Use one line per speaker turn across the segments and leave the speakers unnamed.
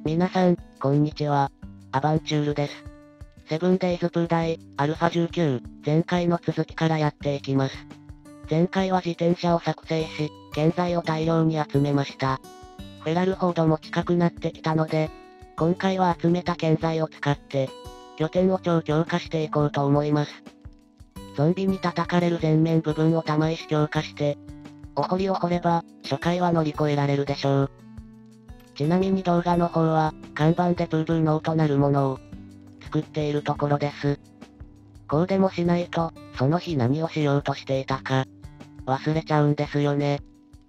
皆さん、こんにちは。アバンチュールです。セブンデイズプーダイ、アルファ19、前回の続きからやっていきます。前回は自転車を作成し、建材を大量に集めました。フェラルフォードも近くなってきたので、今回は集めた建材を使って、拠点を超強化していこうと思います。ゾンビに叩かれる前面部分を玉石強化して、お堀を掘れば、初回は乗り越えられるでしょう。ちなみに動画の方は、看板でブーブーノーとなるものを作っているところです。こうでもしないと、その日何をしようとしていたか、忘れちゃうんですよね。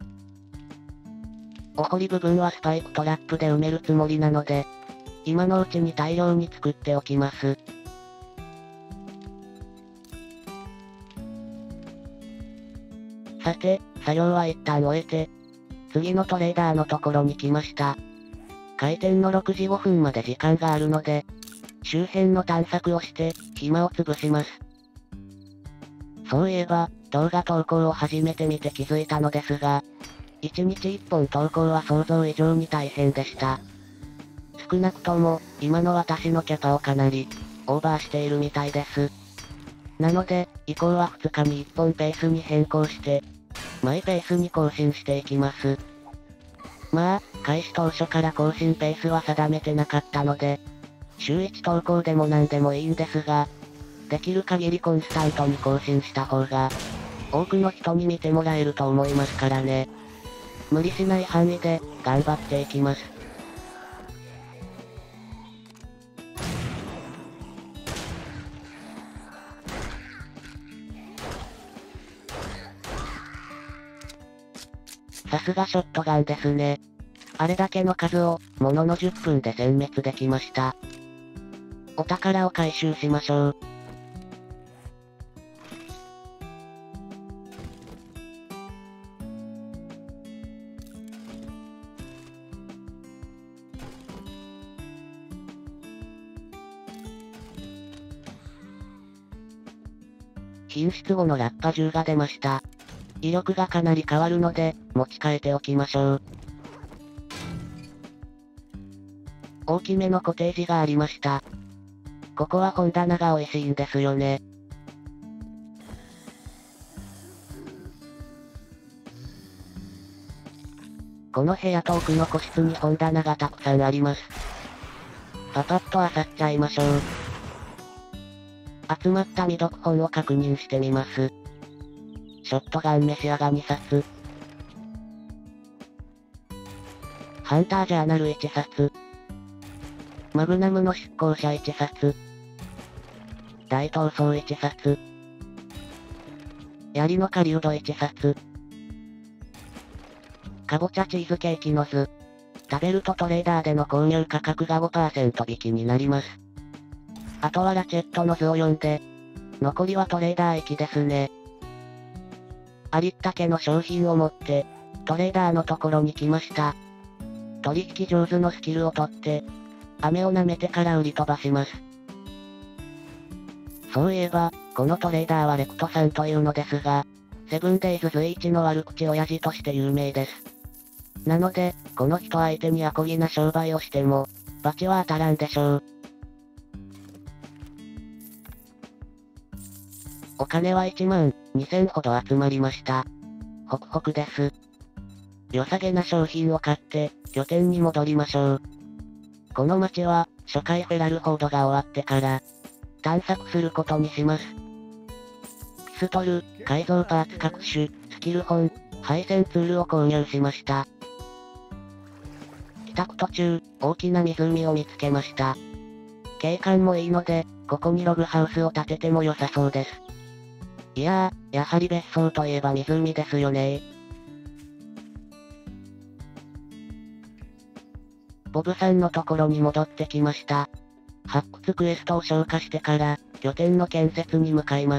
お堀部分はスパイクトラップで埋めるつもりなので、今のうちに大量に作っておきます。さて、作業は一旦終えて、次のトレーダーのところに来ました。開店の6時5分まで時間があるので、周辺の探索をして、暇を潰します。そういえば、動画投稿を始めてみて気づいたのですが、1日1本投稿は想像以上に大変でした。少なくとも、今の私のキャパをかなり、オーバーしているみたいです。なので、以降は2日に1本ペースに変更して、マイペースに更新していきます。まあ、開始当初から更新ペースは定めてなかったので、週1投稿でも何でもいいんですが、できる限りコンスタントに更新した方が、多くの人に見てもらえると思いますからね。無理しない範囲で、頑張っていきます。さすがショットガンですね。あれだけの数を、ものの10分で殲滅できました。お宝を回収しましょう。品質後の落下銃が出ました。威力がかなり変わるので、持ち替えておきましょう。大きめのコテージがありました。ここは本棚が美味しいんですよね。この部屋と奥の個室に本棚がたくさんあります。パパッと漁っちゃいましょう。集まった未読本を確認してみます。ショットガンメシアが2冊。ハンタージャーナル1冊。マグナムの執行者1冊。大闘争1冊。槍の狩人1冊。かぼちゃチーズケーキの図。食べるとトレーダーでの購入価格が 5% 引きになります。あとはラチェットの図を読んで、残りはトレーダー駅ですね。ありったけの商品を持って、トレーダーのところに来ました。取引上手のスキルを取って、飴を舐めてから売り飛ばします。そういえば、このトレーダーはレクトさんというのですが、セブンデイズ随一の悪口親父として有名です。なので、この人相手にアコギな商売をしても、バチは当たらんでしょう。お金は1万2000ほど集まりました。ホクホクです。良さげな商品を買って、拠点に戻りましょう。この街は、初回フェラルフォードが終わってから、探索することにします。ピストル、改造パーツ各種、スキル本、配線ツールを購入しました。帰宅途中、大きな湖を見つけました。景観もいいので、ここにログハウスを建てても良さそうです。いやー、やはり別荘といえば湖ですよね。ボブさんのところに戻ってきました。発掘クエストを消化してから、拠点の建設に向かいます。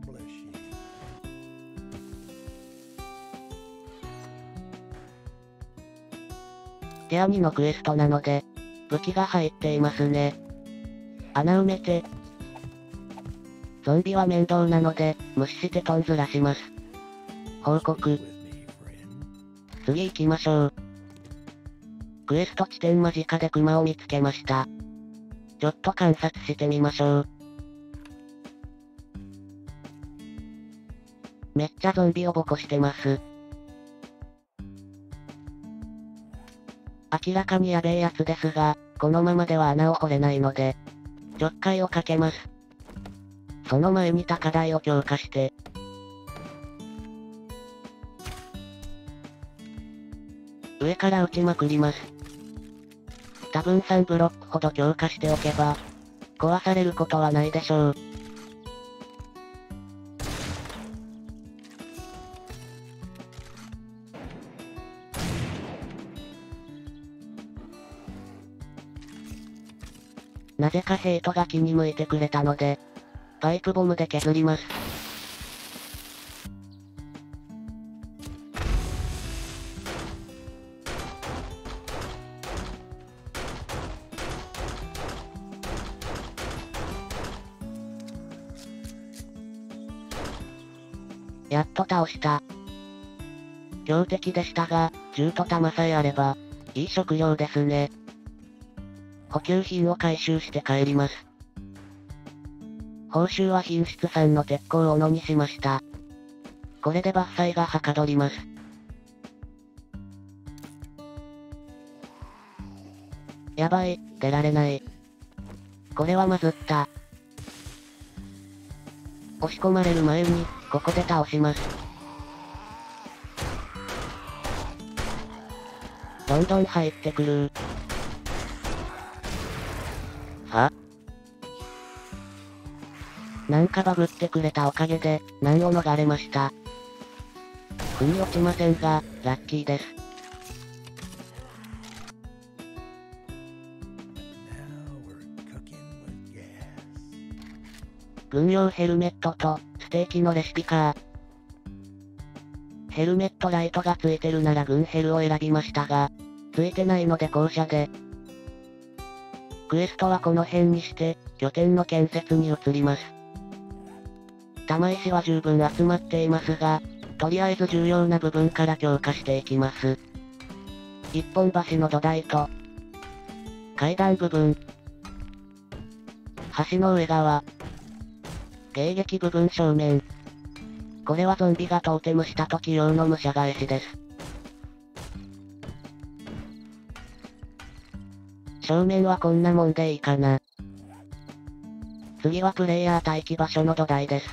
手編みのクエストなので、武器が入っていますね。穴埋めて、ゾンビは面倒なので、無視してトンズラします。報告。次行きましょう。 クエスト地点間近でクマを見つけました。ちょっと観察してみましょう。めっちゃゾンビをボコしてます。明らかにやべえやつですが、このままでは穴を掘れないので、ちょっかいをかけます。その前に高台を強化して、上から撃ちまくります。多分3ブロックほど強化しておけば、壊されることはないでしょう。なぜかヘイトが気に向いてくれたので、パイプボムで削ります。やっと倒した。強敵でしたが、銃と弾さえあれば、いい食料ですね。補給品を回収して帰ります。報酬は品質3の鉄鋼を斧にしました。これで伐採がはかどります。やばい、出られない。これはまずった。押し込まれる前に、ここで倒します。どんどん入ってくる。は？なんかバグってくれたおかげで、難を逃れました。腑に落ちませんが、ラッキーです。軍用ヘルメットと、ステーキのレシピか。ヘルメットライトがついてるなら軍ヘルを選びましたが、ついてないので後者で。クエストはこの辺にして、拠点の建設に移ります。玉石は十分集まっていますが、とりあえず重要な部分から強化していきます。一本橋の土台と、階段部分、橋の上側、迎撃部分正面。これはゾンビがトーテムした時用の武者返しです。正面はこんなもんでいいかな。次はプレイヤー待機場所の土台です。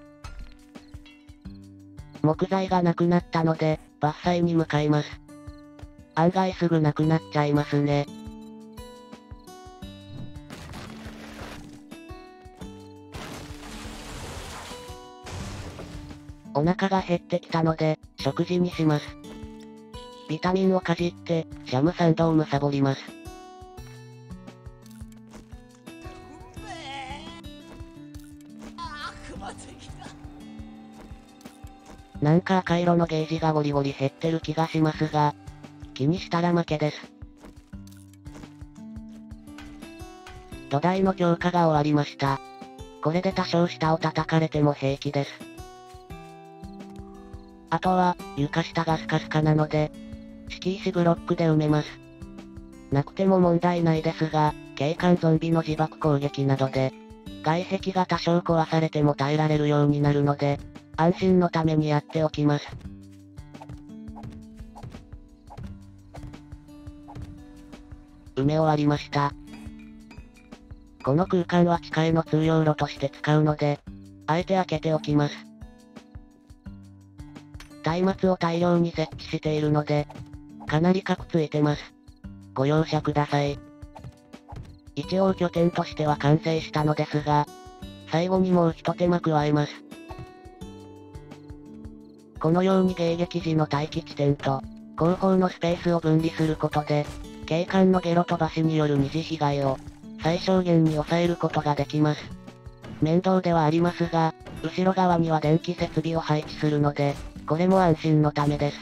木材がなくなったので、伐採に向かいます。案外すぐなくなっちゃいますね。お腹が減ってきたので、食事にします。ビタミンをかじって、ジャムサンドを貪ります。なんか赤色のゲージがゴリゴリ減ってる気がしますが、気にしたら負けです。土台の強化が終わりました。これで多少下を叩かれても平気です。あとは、床下がスカスカなので、敷石ブロックで埋めます。なくても問題ないですが、警官ゾンビの自爆攻撃などで、外壁が多少壊されても耐えられるようになるので、安心のためにやっておきます。埋め終わりました。この空間は地下への通用路として使うので、あえて開けておきます。松明を大量に設置しているので、かなりカクついてます。ご容赦ください。一応拠点としては完成したのですが、最後にもう一手間加えます。このように迎撃時の待機地点と、後方のスペースを分離することで、警官のゲロ飛ばしによる二次被害を、最小限に抑えることができます。面倒ではありますが、後ろ側には電気設備を配置するので、これも安心のためです。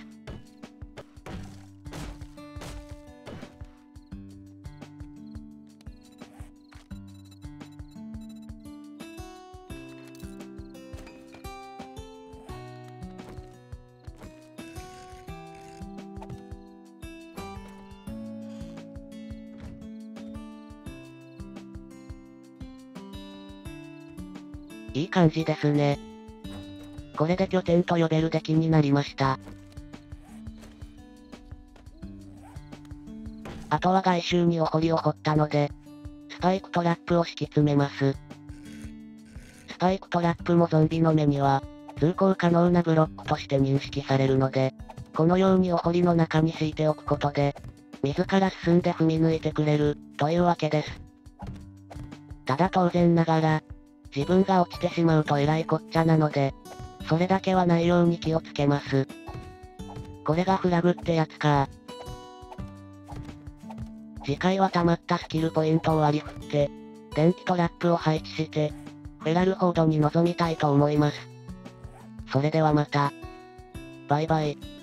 いい感じですね。これで拠点と呼べる出来になりました。あとは外周にお堀を掘ったので、スパイクトラップを敷き詰めます。スパイクトラップもゾンビの目には、通行可能なブロックとして認識されるので、このようにお堀の中に敷いておくことで、自ら進んで踏み抜いてくれる、というわけです。ただ当然ながら、自分が落ちてしまうとえらいこっちゃなので、それだけはないように気をつけます。これがフラグってやつか。次回は溜まったスキルポイントを割り振って、電気トラップを配置して、フェラルフォードに臨みたいと思います。それではまた。バイバイ。